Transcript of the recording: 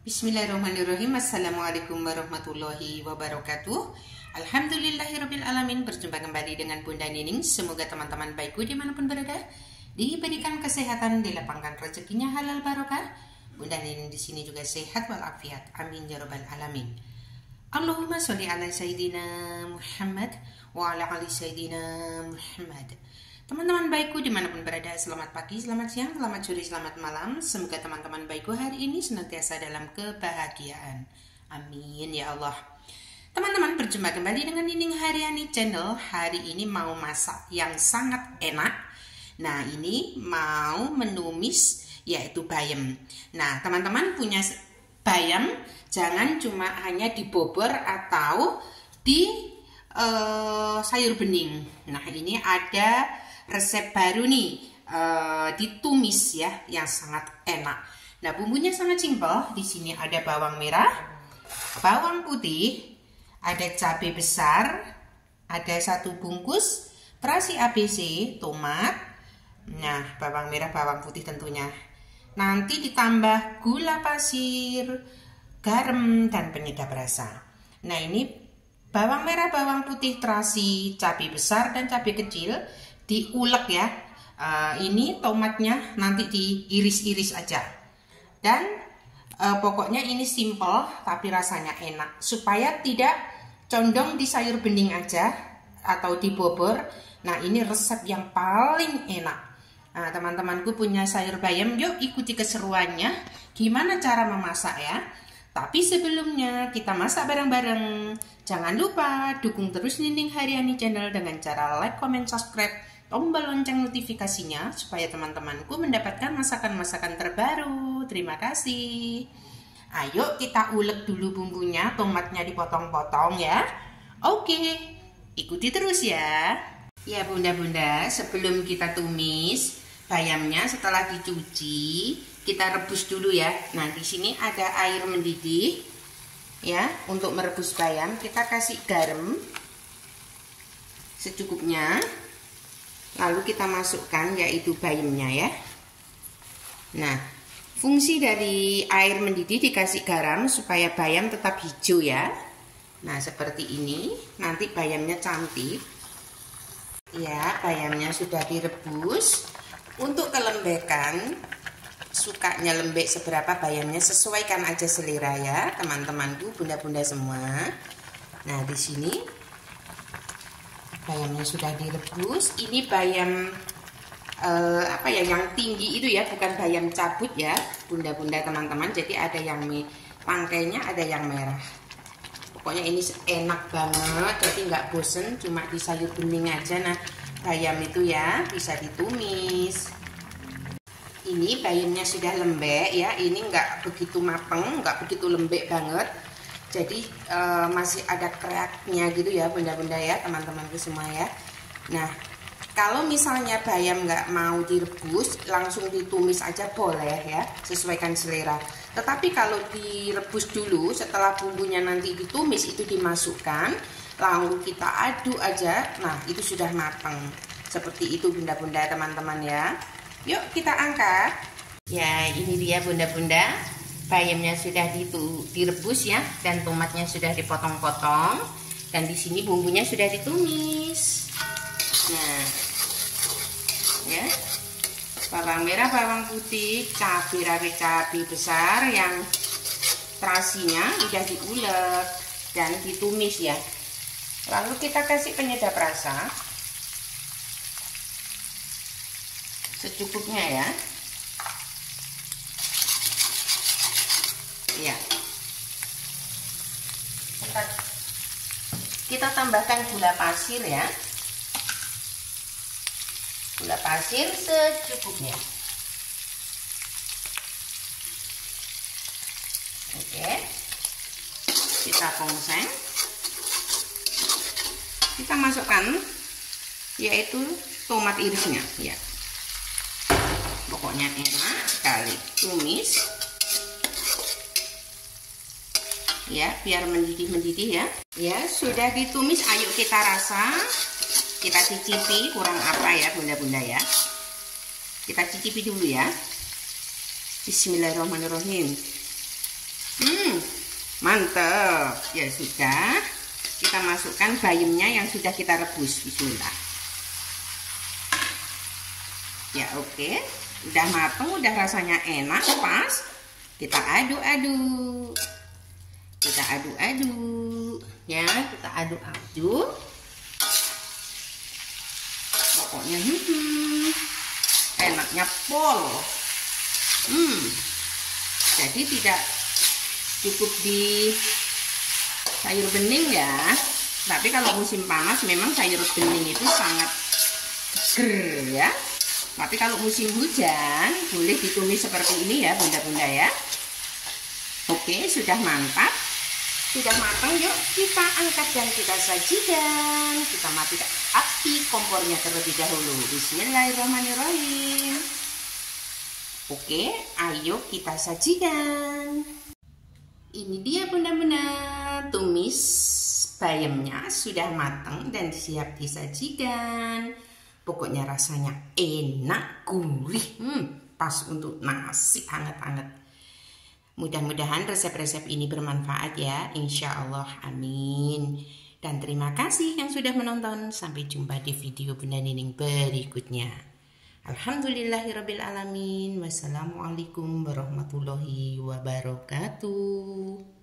Bismillahirrahmanirrahim. Assalamualaikum warahmatullahi wabarakatuh. Alhamdulillahirabbil alamin. Berjumpa kembali dengan Bunda Nining. Semoga teman-teman baikku dimanapun berada diberikan kesehatan, dilapangkan rezekinya halal barokah. Bunda Nining di sini juga sehat walafiat. Amin ya rabbal alamin. Allahumma sholli ala sayyidina Muhammad wa ala ali sayyidina Muhammad. Teman-teman baikku dimanapun berada, selamat pagi, selamat siang, selamat sore, selamat malam. Semoga teman-teman baikku hari ini senantiasa dalam kebahagiaan. Amin ya Allah. Teman-teman, berjumpa kembali dengan Nining Haryani Channel. Hari ini mau masak yang sangat enak. Nah, ini mau menumis yaitu bayam. Nah, teman-teman punya bayam, jangan cuma hanya dibobor atau di sayur bening. Nah, ini ada resep baru nih, ditumis ya, yang sangat enak. Nah, bumbunya sangat simpel. Di sini ada bawang merah, bawang putih, ada cabai besar, ada 1 bungkus terasi ABC, tomat. Nah, bawang merah, bawang putih tentunya. Nanti ditambah gula pasir, garam, dan penyedap rasa. Nah, ini bawang merah, bawang putih, terasi, cabai besar, dan cabai kecil diulek ya. Ini tomatnya nanti diiris-iris aja. Dan pokoknya ini simple tapi rasanya enak. Supaya tidak condong di sayur bening aja atau dibobor. Nah, ini resep yang paling enak. Nah, teman-temanku punya sayur bayam, yuk ikuti keseruannya. Gimana cara memasak ya? Tapi sebelumnya kita masak bareng-bareng. Jangan lupa dukung terus Nining Haryani Channel dengan cara like, comment, subscribe, tombol lonceng notifikasinya supaya teman-temanku mendapatkan masakan-masakan terbaru. Terima kasih. Ayo kita ulek dulu bumbunya, tomatnya dipotong-potong ya. Oke, ikuti terus ya. Ya bunda-bunda, sebelum kita tumis bayamnya setelah dicuci, kita rebus dulu ya. Nah, di sini ada air mendidih ya. Untuk merebus bayam kita kasih garam secukupnya. Lalu kita masukkan yaitu bayamnya ya. Nah, fungsi dari air mendidih dikasih garam supaya bayam tetap hijau ya. Nah, seperti ini. Nanti bayamnya cantik. Ya, bayamnya sudah direbus. Untuk kelembekan, sukanya lembek seberapa bayamnya, sesuaikan aja selera ya, teman-temanku, bunda-bunda semua. Nah, di sini bayamnya sudah direbus. Ini bayam apa ya, yang tinggi itu ya, bukan bayam cabut ya, bunda-bunda teman-teman. Jadi ada yang pangkainya, ada yang merah. Pokoknya ini enak banget, jadi nggak bosen cuma di sayur bening aja. Nah, bayam itu ya bisa ditumis. Ini bayamnya sudah lembek ya, ini nggak begitu mapeng, nggak begitu lembek banget. Jadi masih ada keraknya gitu ya bunda-bunda ya, teman-temanku semua ya. Nah, kalau misalnya bayam nggak mau direbus, langsung ditumis aja boleh ya, sesuaikan selera. Tetapi kalau direbus dulu, setelah bumbunya nanti ditumis itu dimasukkan, lalu kita aduk aja. Nah, itu sudah matang. Seperti itu bunda-bunda teman-teman ya. Yuk kita angkat. Ya, ini dia bunda-bunda. Bayamnya sudah direbus ya, dan tomatnya sudah dipotong-potong, dan di sini bumbunya sudah ditumis. Nah, ya, bawang merah, bawang putih, cabai besar yang terasinya sudah diulek dan ditumis ya. Lalu kita kasih penyedap rasa secukupnya ya. Ya, kita tambahkan gula pasir ya, gula pasir secukupnya. Oke, kita kongseng, kita masukkan yaitu tomat irisnya ya. Pokoknya enak sekali, tumis ya, biar mendidih ya. Ya, sudah ditumis, ayo kita rasa, kita cicipi kurang apa ya bunda-bunda ya. Kita cicipi dulu ya. Bismillahirrahmanirrahim. Mantap. Ya sudah, kita masukkan bayamnya yang sudah kita rebus. Bismillah. Ya oke, udah mateng, udah rasanya enak, pas. Kita aduk-aduk. Kita aduk-aduk. Ya, kita aduk-aduk. Pokoknya enaknya pol. Jadi tidak cukup di sayur bening ya, tapi kalau musim panas memang sayur bening itu sangat seger ya. Tapi kalau musim hujan boleh ditumis seperti ini ya bunda-bunda ya. Oke, sudah mantap, sudah matang. Yuk kita angkat dan kita sajikan. Kita matikan api kompornya terlebih dahulu. Bismillahirrahmanirrahim. Oke, ayo kita sajikan. Ini dia bunda-bunda, tumis bayamnya sudah matang dan siap disajikan. Pokoknya rasanya enak, gurih, pas untuk nasi hangat-hangat. Mudah-mudahan resep-resep ini bermanfaat ya, insya Allah, amin. Dan terima kasih yang sudah menonton. Sampai jumpa di video Bunda Nining berikutnya. Alhamdulillahirrabbilalamin. Wassalamualaikum warahmatullahi wabarakatuh.